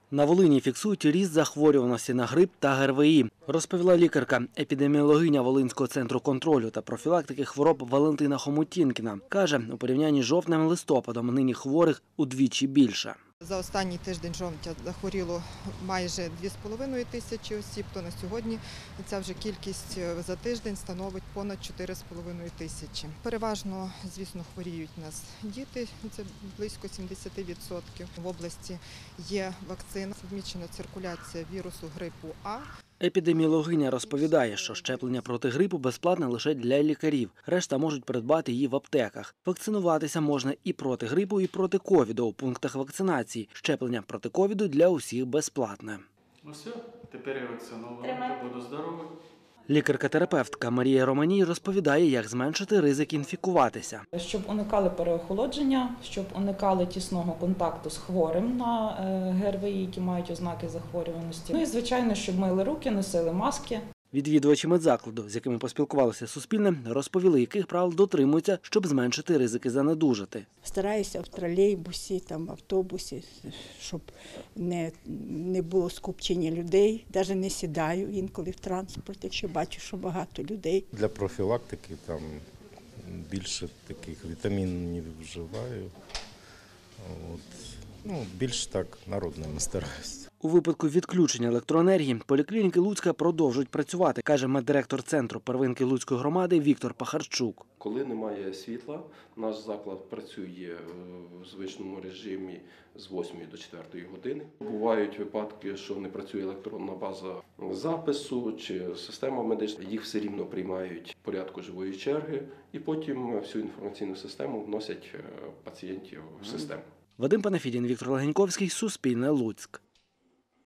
На Волині фіксують ріст захворюваності на грип та ГРВІ, розповіла лікарка-епідеміологиня Волинського центру контролю та профілактики хвороб Валентина Хомутінкіна. Каже, у порівнянні з жовтнем-листопадом нині хворих удвічі більше. За останній тиждень жовтня захворіло майже 2,5 тисячі осіб, то на сьогодні ця вже кількість за тиждень становить понад 4,5 тисячі. Переважно, звісно, хворіють у нас діти, це близько 70%. В області є вакцина, відмічена циркуляція вірусу грипу А. Епідеміологиня розповідає, що щеплення проти грипу безплатне лише для лікарів. Решта можуть придбати її в аптеках. Вакцинуватися можна і проти грипу, і проти ковіду у пунктах вакцинації. Щеплення проти ковіду для усіх безплатне. Ну все, тепер я вакцинований, буду здоровий. Лікарка-терапевтка Марія Романій розповідає, як зменшити ризик інфікуватися. Щоб уникали переохолодження, щоб уникали тісного контакту з хворим на ГРВІ, які мають ознаки захворюваності. Ну і, звичайно, щоб мили руки, носили маски. Відвідувачі медзакладу, з якими поспілкувалося Суспільне, розповіли, яких правил дотримуються, щоб зменшити ризики занедужати. Стараюся в тролейбусі, автобусі, щоб не було скупчення людей. Навіть не сідаю інколи в транспорт, якщо бачу, що багато людей. Для профілактики більше таких вітамінів вживаю. Більш так народними стараюся. У випадку відключення електроенергії поліклініки Луцька продовжують працювати, каже меддиректор Центру первинки Луцької громади Віктор Пахарчук. Коли немає світла, наш заклад працює в звичному режимі з 8 до 4 години. Бувають випадки, що не працює електронна база запису чи система медична. Їх все рівно приймають в порядку живої черги і потім всю інформаційну систему вносять пацієнтів в систему. Вадим Панафідін, Віктор Легеньковський, Суспільне, Луцьк.